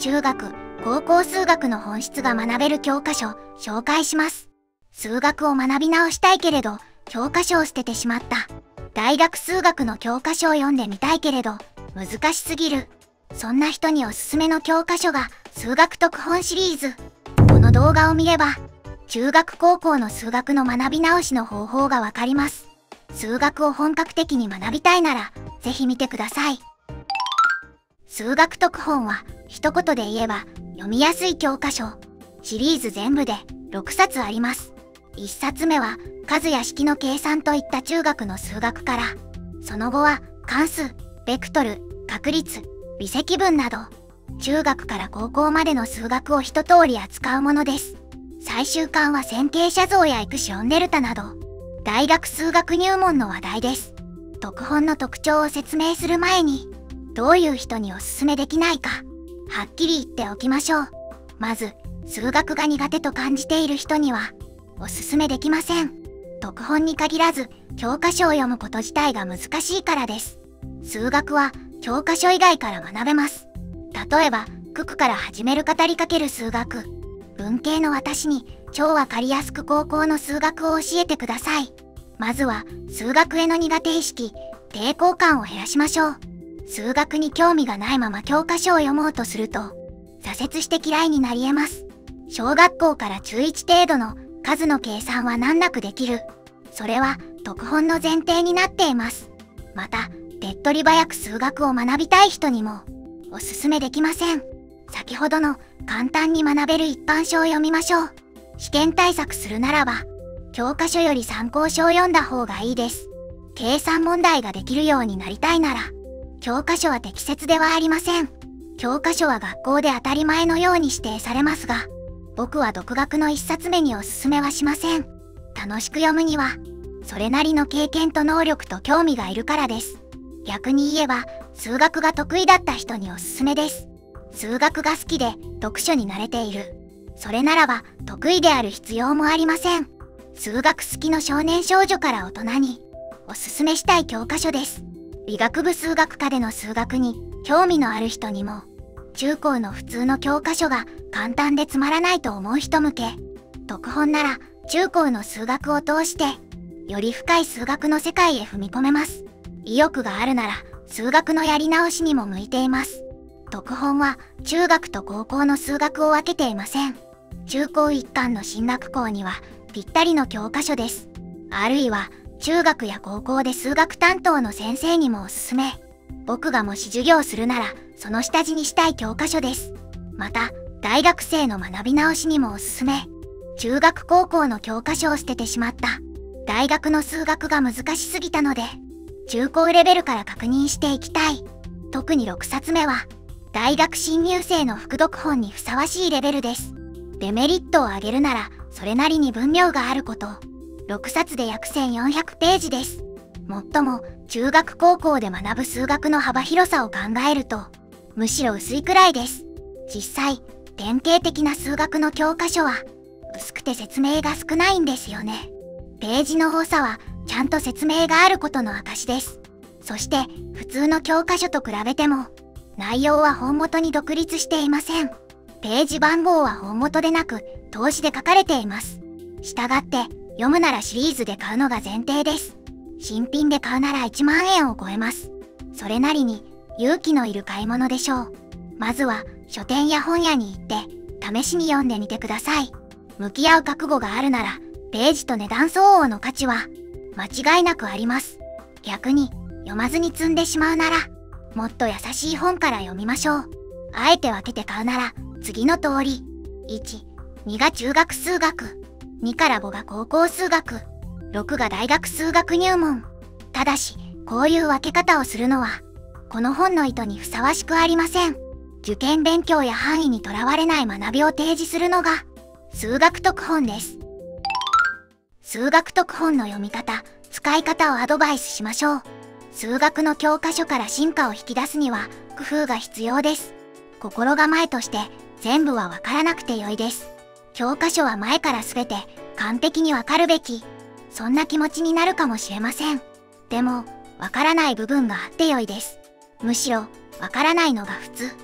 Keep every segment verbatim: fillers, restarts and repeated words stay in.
中学、高校数学の本質が学べる教科書、紹介します。数学を学び直したいけれど、教科書を捨ててしまった。大学数学の教科書を読んでみたいけれど、難しすぎる。そんな人におすすめの教科書が、数学特本シリーズ。この動画を見れば、中学高校の数学の学び直しの方法がわかります。数学を本格的に学びたいなら、ぜひ見てください。数学特本は、一言で言えば、読みやすい教科書。シリーズ全部でろくさつあります。いっさつめは、数や式の計算といった中学の数学から、その後は、関数、ベクトル、確率、微積分など、中学から高校までの数学を一通り扱うものです。最終巻は線形写像やエクシオンデルタなど、大学数学入門の話題です。特本の特徴を説明する前に、どういう人におすすめできないか、はっきり言っておきましょう。まず、数学が苦手と感じている人には、おすすめできません。特本に限らず、教科書を読むこと自体が難しいからです。数学は、教科書以外から学べます。例えば、九九から始める語りかける数学。文系の私に、超わかりやすく高校の数学を教えてください。まずは、数学への苦手意識、抵抗感を減らしましょう。数学に興味がないまま教科書を読もうとすると、挫折して嫌いになり得ます。小学校から中いち程度の数の計算は難なくできる。それは特本の前提になっています。また、手っ取り早く数学を学びたい人にも、おすすめできません。先ほどの簡単に学べる一般書を読みましょう。試験対策するならば、教科書より参考書を読んだ方がいいです。計算問題ができるようになりたいなら、教科書は適切ではありません。教科書は学校で当たり前のように指定されますが、僕は独学の一冊目におすすめはしません。楽しく読むには、それなりの経験と能力と興味がいるからです。逆に言えば、数学が得意だった人におすすめです。数学が好きで読書に慣れている。それならば、得意である必要もありません。数学好きの少年少女から大人に、おすすめしたい教科書です。理学部数学科での数学に興味のある人にも、中高の普通の教科書が簡単でつまらないと思う人向け、特本なら中高の数学を通して、より深い数学の世界へ踏み込めます。意欲があるなら数学のやり直しにも向いています。特本は中学と高校の数学を分けていません。中高一貫の進学校にはぴったりの教科書です。あるいは中学や高校で数学担当の先生にもおすすめ。僕がもし授業するならその下地にしたい教科書です。また、大学生の学び直しにもおすすめ。中学高校の教科書を捨ててしまった。大学の数学が難しすぎたので、中高レベルから確認していきたい。特にろくさつめは、大学新入生の副読本にふさわしいレベルです。デメリットを挙げるなら、それなりに分量があること。ろくさつで約せんよんひゃくページです。もっとも、中学高校で学ぶ数学の幅広さを考えると、むしろ薄いくらいです。実際、典型的な数学の教科書は、薄くて説明が少ないんですよね。ページの多さは、ちゃんと説明があることの証です。そして、普通の教科書と比べても、内容は本元に独立していません。ページ番号は本元でなく、通しで書かれています。したがって、読むならシリーズで買うのが前提です。新品で買うならいちまんえんを超えます。それなりに勇気のいる買い物でしょう。まずは書店や本屋に行って試しに読んでみてください。向き合う覚悟があるならページと値段相応の価値は間違いなくあります。逆に読まずに積んでしまうならもっと優しい本から読みましょう。あえて分けて買うなら次の通り。いち、にが中学数学。にからごが高校数学、ろくが大学数学入門。ただし、こういう分け方をするのは、この本の意図にふさわしくありません。受験勉強や範囲にとらわれない学びを提示するのが、数学特本です。数学特本の読み方、使い方をアドバイスしましょう。数学の教科書から進化を引き出すには、工夫が必要です。心構えとして、全部はわからなくてよいです。教科書は前からすべて完璧にわかるべき。そんな気持ちになるかもしれません。でも、わからない部分があってよいです。むしろ、わからないのが普通。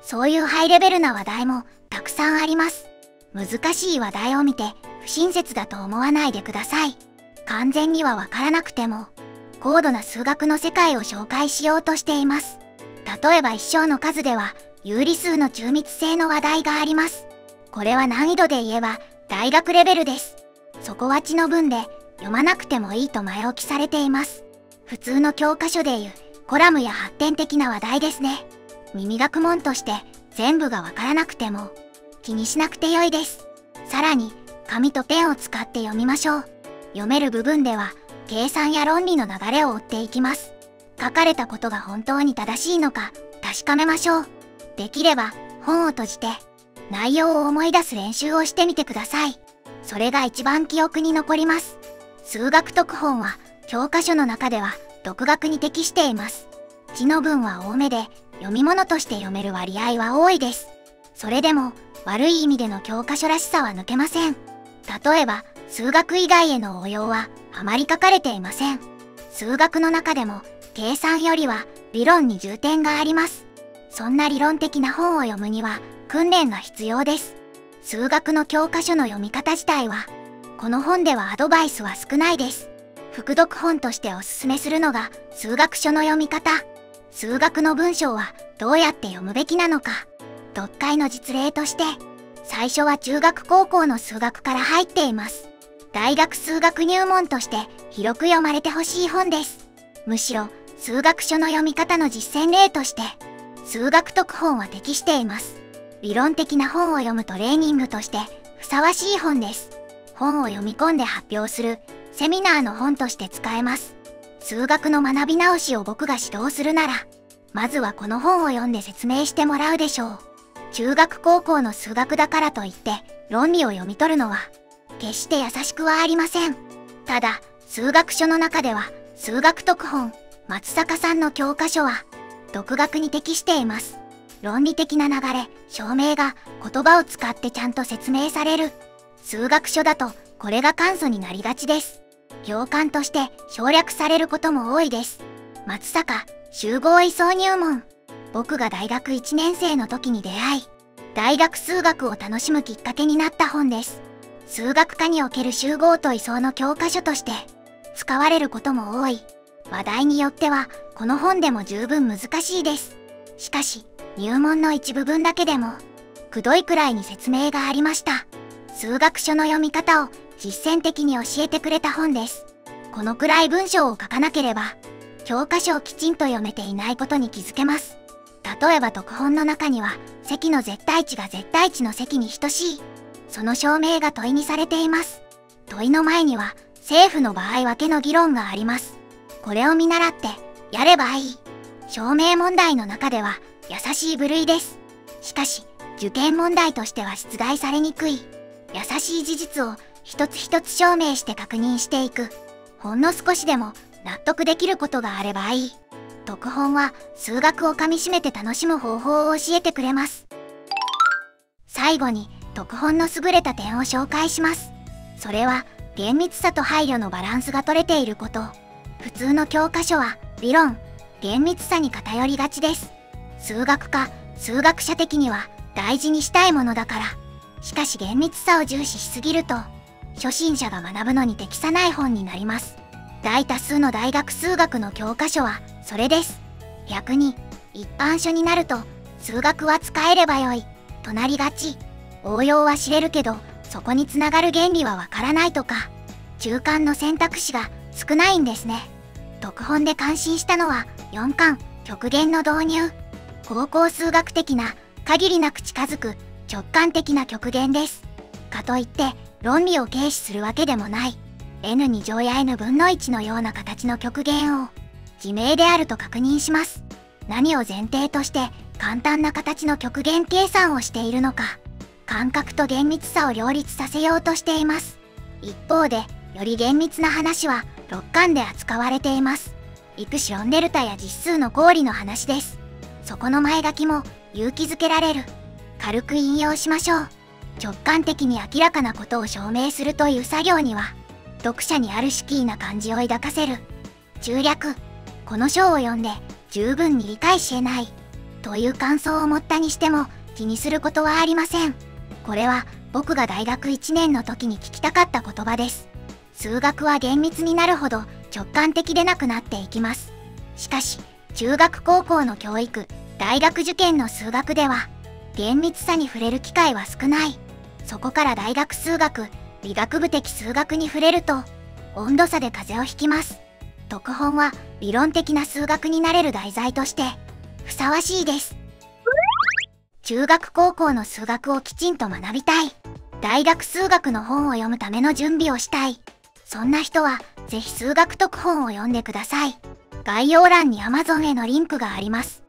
そういうハイレベルな話題もたくさんあります。難しい話題を見て不親切だと思わないでください。完全にはわからなくても、高度な数学の世界を紹介しようとしています。例えば一小の数では、有理数の中密性の話題があります。これは難易度で言えば大学レベルです。そこは知の文で読まなくてもいいと前置きされています。普通の教科書でいうコラムや発展的な話題ですね。耳学問として全部がわからなくても気にしなくてよいです。さらに紙とペンを使って読みましょう。読める部分では計算や論理の流れを追っていきます。書かれたことが本当に正しいのか確かめましょう。できれば本を閉じて内容を思い出す練習をしてみてください。それが一番記憶に残ります。数学読本は教科書の中では独学に適しています。知の文は多めで読み物として読める割合は多いです。それでも悪い意味での教科書らしさは抜けません。例えば数学以外への応用はあまり書かれていません。数学の中でも計算よりは理論に重点があります。そんな理論的な本を読むには訓練が必要です。数学の教科書の読み方自体はこの本ではアドバイスは少ないです。副読本としておすすめするのが数学書の読み方。数学の文章はどうやって読むべきなのか。読解の実例として最初は中学高校の数学から入っています。大学数学入門として広く読まれてほしい本です。むしろ数学書の読み方の実践例として数学読本は適しています。理論的な本を読むトレーニングとしてふさわしい本です。本を読み込んで発表するセミナーの本として使えます。数学の学び直しを僕が指導するなら、まずはこの本を読んで説明してもらうでしょう。中学高校の数学だからといって論理を読み取るのは決して優しくはありません。ただ、数学書の中では数学読本、松坂さんの教科書は独学に適しています。論理的な流れ、証明が言葉を使ってちゃんと説明される。数学書だとこれが簡素になりがちです。行間として省略されることも多いです。松坂、集合位相入門。僕が大学いちねん生の時に出会い、大学数学を楽しむきっかけになった本です。数学科における集合と位相の教科書として使われることも多い。話題によってはこの本でも十分難しいです。しかし、入門の一部分だけでもくどいくらいに説明がありました。数学書の読み方を実践的に教えてくれた本です。このくらい文章を書かなければ教科書をきちんと読めていないことに気づけます。例えば読本の中には積の絶対値が絶対値の積に等しい。その証明が問いにされています。問いの前には政府の場合分けの議論があります。これを見習ってやればいい。証明問題の中では優しい部類です。しかし受験問題としては出題されにくい。優しい事実を一つ一つ証明して確認していく。ほんの少しでも納得できることがあればいい。読本は数学をかみしめて楽しむ方法を教えてくれます。最後に読本の優れた点を紹介します。それは厳密さと配慮のバランスが取れていること。普通の教科書は理論、厳密さに偏りがちです。数学科、数学者的には大事にしたいものだから。しかし厳密さを重視しすぎると初心者が学ぶのに適さない本になります。大多数の大学数学の教科書はそれです。逆に一般書になると数学は使えればよいとなりがち。応用は知れるけどそこにつながる原理はわからないとか、中間の選択肢が少ないんですね。読本で感心したのはよんかん極限の導入。高校数学的な限りなく近づく直感的な極限です。かといって論理を軽視するわけでもない。エヌに乗や エヌぶんのいちのような形の極限を自明であると確認します。何を前提として簡単な形の極限計算をしているのか。感覚と厳密さを両立させようとしています。一方でより厳密な話はろっかんで扱われています。イプシロンデルタや実数の公理の話です。そこの前書きも勇気づけられる。軽く引用しましょう。直感的に明らかなことを証明するという作業には読者にある敷居な感じを抱かせる。中略。この章を読んで十分に理解し得ない。 という感想を持ったにしても気にすることはありません。これは僕が大学いちねんの時に聞きたかった言葉です。数学は厳密になるほど直感的でなくなっていきます。しかし、中学高校の教育、大学受験の数学では、厳密さに触れる機会は少ない。そこから大学数学、理学部的数学に触れると、温度差で風邪をひきます。読本は理論的な数学になれる題材として、ふさわしいです。中学高校の数学をきちんと学びたい。大学数学の本を読むための準備をしたい。そんな人は、ぜひ数学特本を読んでください。概要欄に アマゾン へのリンクがあります。